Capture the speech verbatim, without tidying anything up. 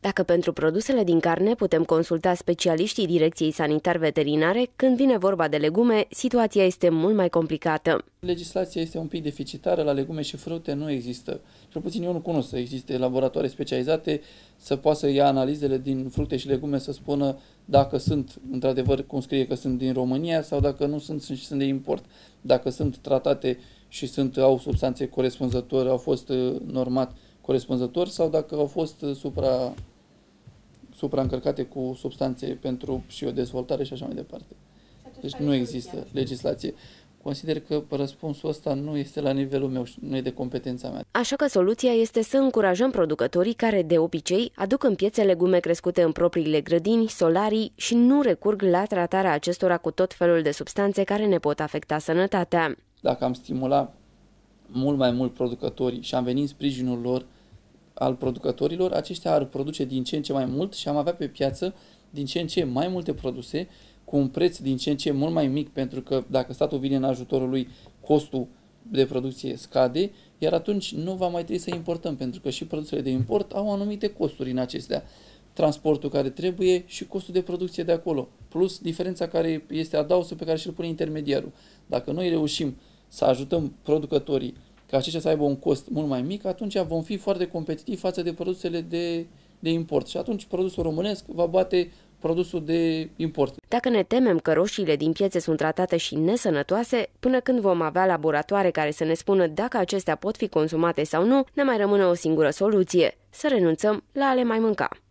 Dacă pentru produsele din carne putem consulta specialiștii Direcției Sanitar-Veterinare, când vine vorba de legume, situația este mult mai complicată. Legislația este un pic deficitară, la legume și fructe nu există. Cel puțin eu nu cunosc să existe laboratoare specializate să poată să ia analizele din fructe și legume să spună dacă sunt, într-adevăr, cum scrie că sunt din România sau dacă nu sunt și sunt de import. Dacă sunt tratate și sunt, au substanțe corespunzătoare, au fost normat corespunzător sau dacă au fost supra, supraîncărcate cu substanțe pentru și o dezvoltare și așa mai departe. Deci nu există legislație. Consider că răspunsul ăsta nu este la nivelul meu și nu e de competența mea. Așa că soluția este să încurajăm producătorii care, de obicei, aduc în piețe legume crescute în propriile grădini, solarii și nu recurg la tratarea acestora cu tot felul de substanțe care ne pot afecta sănătatea. Dacă am stimula mult mai mult producătorii și am venit în sprijinul lor, al producătorilor, aceștia ar produce din ce în ce mai mult și am avea pe piață din ce în ce mai multe produse cu un preț din ce în ce mult mai mic, pentru că dacă statul vine în ajutorul lui, costul de producție scade, iar atunci nu va mai trebui să importăm, pentru că și produsele de import au anumite costuri în acestea. Transportul care trebuie și costul de producție de acolo, plus diferența care este adausul pe care și-l pune intermediarul. Dacă noi reușim să ajutăm producătorii ca aceștia să aibă un cost mult mai mic, atunci vom fi foarte competitivi față de produsele de, de import. Și atunci produsul românesc va bate produsul de import. Dacă ne temem că roșiile din piețe sunt tratate și nesănătoase, până când vom avea laboratoare care să ne spună dacă acestea pot fi consumate sau nu, ne mai rămâne o singură soluție: să renunțăm la a le mai mânca.